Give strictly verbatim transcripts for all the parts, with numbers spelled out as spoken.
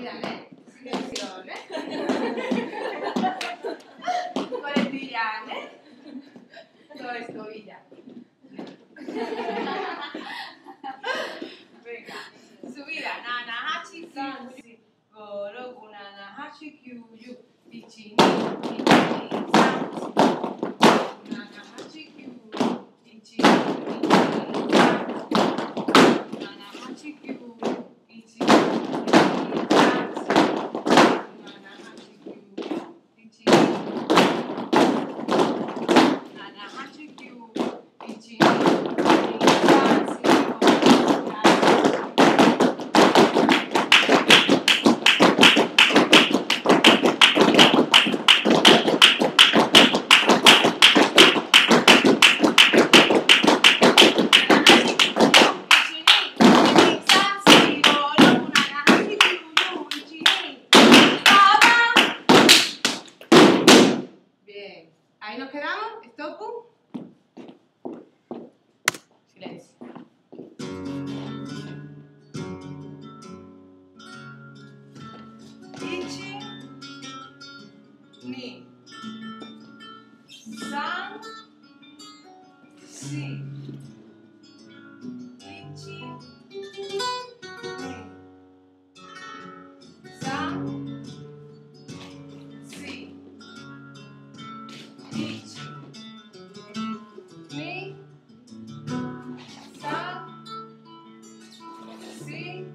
Scovillane, silenzioso. Colettillane, dove scoviglia. Venga, subida, nana, hachi, sansi, goro, gunana, hachi, kyuyu, ichini, ichini, sansi, nana, hachi, kyuyu, ichini, ichini, sansi, nana, hachi, kyuyu, ichini, ichini, sansi, nana, hachi, kyuyu, ichini, nana, hachi, kyuyu, ichini. Bien, ahí nos quedamos, stop. Silencio. Ichi, ni, san, si. Ichi, ni, san, si. Ichi, ni, san, si.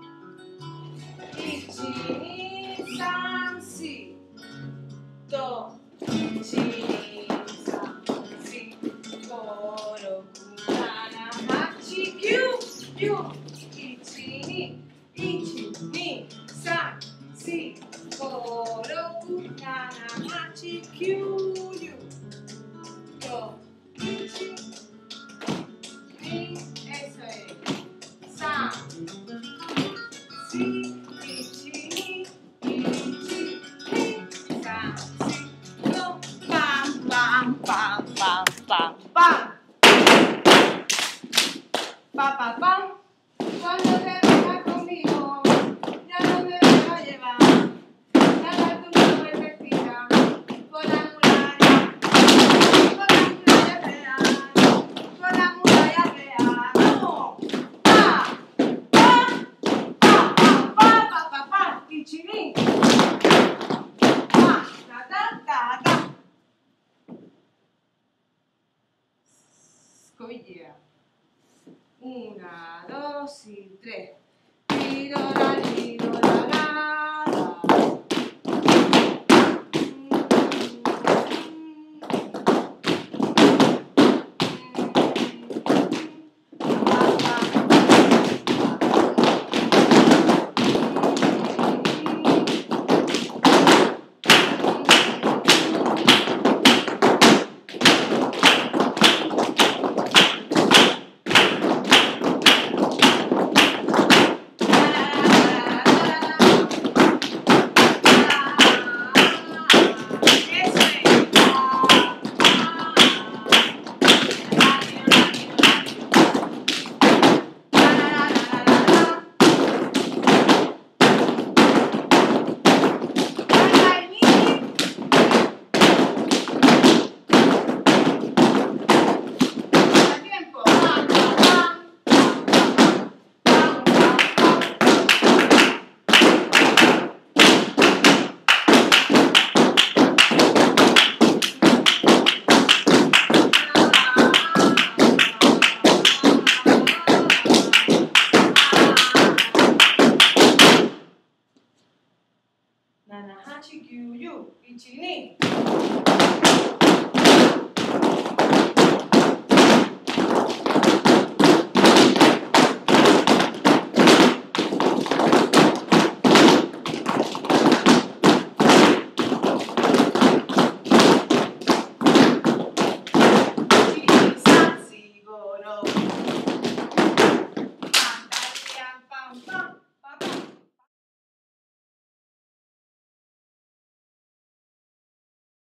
Ichi, ni, san, si. Do, ichi, ni, san, si. Goro, gunana, hachi, kyu, kyu. Ichi, ni, ichi, ni, san, si. Goro, gunana, hachi, kyu, yu. Do, ichi, ni, eso es. San, si. Ichi, ni, ichi, ni, san, si. Do, pam, pam, pam, pam, pam, pam. Pa, pa, pam. Cuando te vengas conmigo, ya no me vas a llevar. Nada tu mano perfectita, con la muralla, con la muralla real, con la muralla real. ¡Vamos! ¡Pa! ¡Pa! ¡Pa! ¡Pa! ¡Pa! ¡Pa! ¡Pa! ¡Ichi-ni! ¡Pa! ¡Ta! ¡Ta! ¡Ta! ¡Ta! Scoviglia. Una, dos y tres. Tiro la